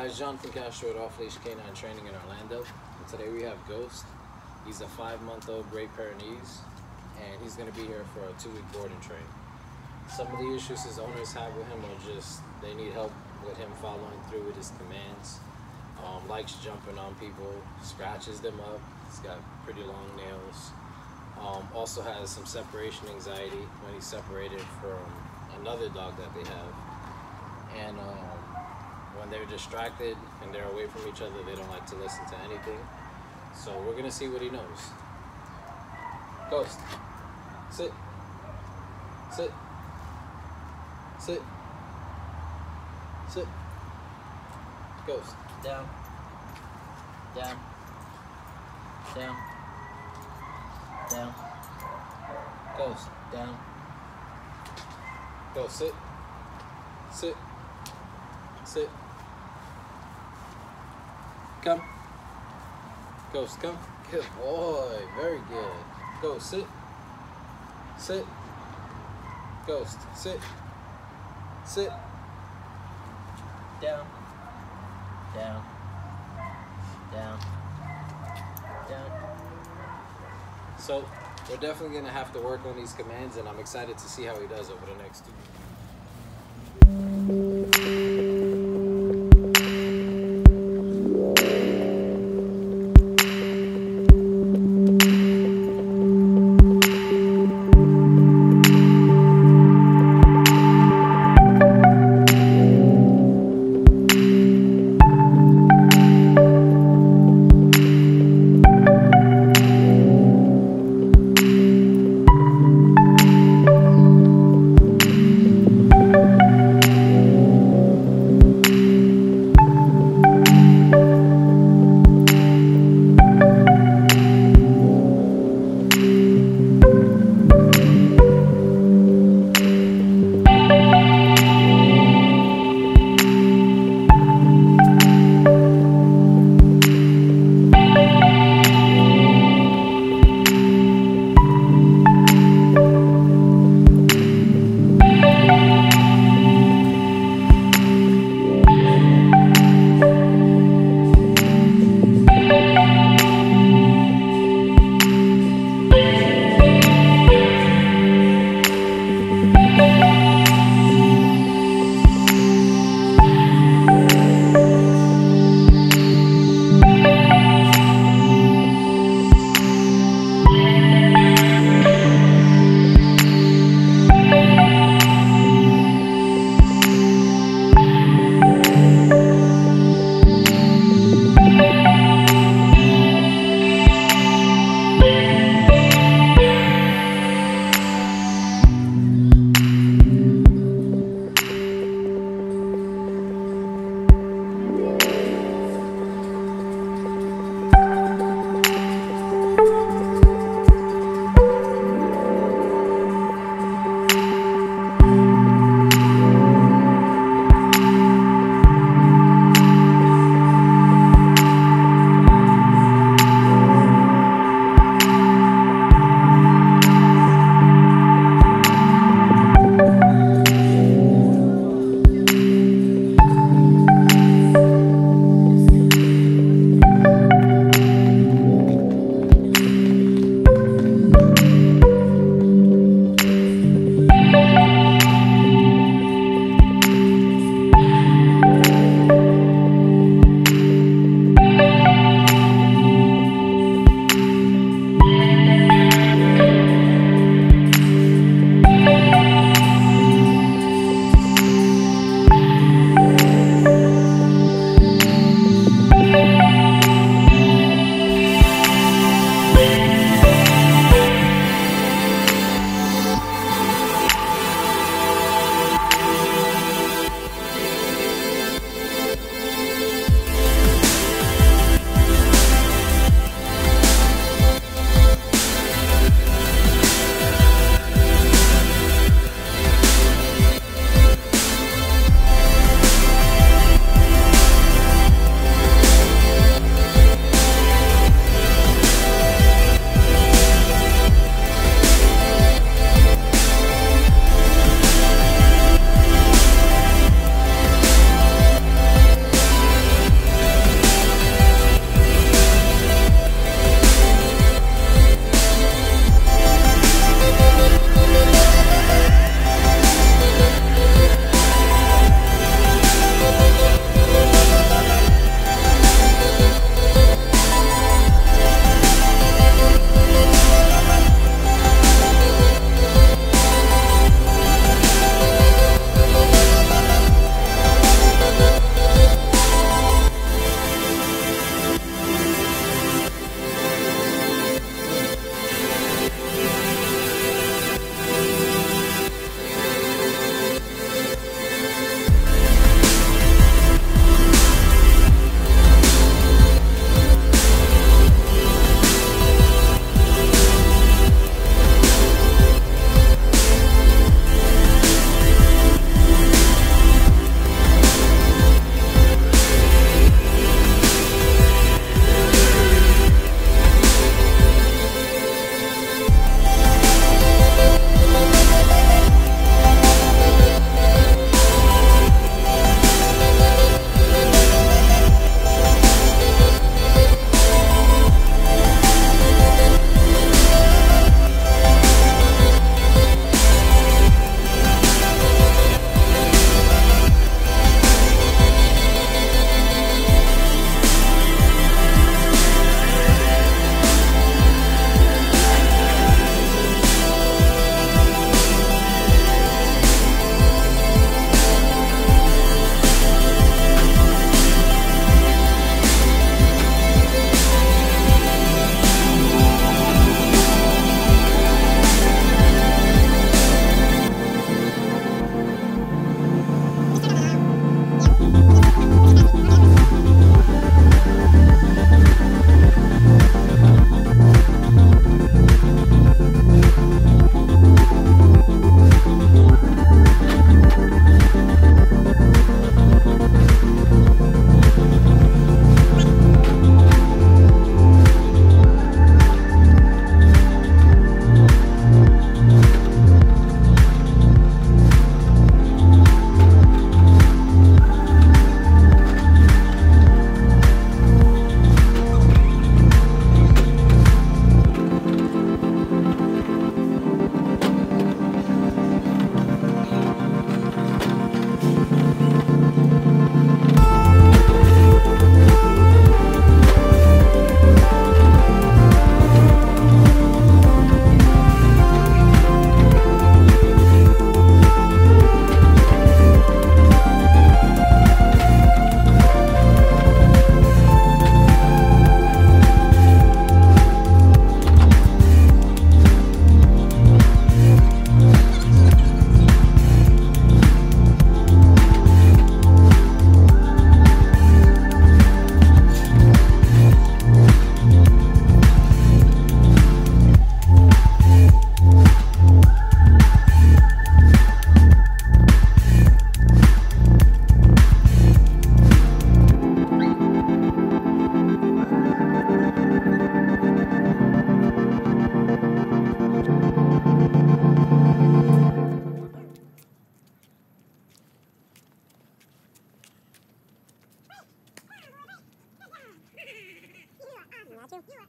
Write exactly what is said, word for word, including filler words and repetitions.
guys, Jonathan Castro at Off-Leash K nine Training in Orlando. And today we have Ghost. He's a five-month-old Great Pyrenees, and he's going to be here for a two-week board and train. Some of the issues his owners have with him are just they need help with him following through with his commands. Um, likes jumping on people, scratches them up. He's got pretty long nails. Um, also has some separation anxiety when he's separated from another dog that they have. And um, when they're distracted and they're away from each other, they don't like to listen to anything. So we're gonna see what he knows. Ghost, sit, sit, sit, sit. Ghost, Down, down, down, down, Ghost, down, go, sit, sit, sit. Come. Ghost, come. Good boy, very good. Go, sit, sit. Ghost, sit, sit. down, down, down, down. So we're definitely gonna have to work on these commands, and I'm excited to see how he does over the next two weeks. want to.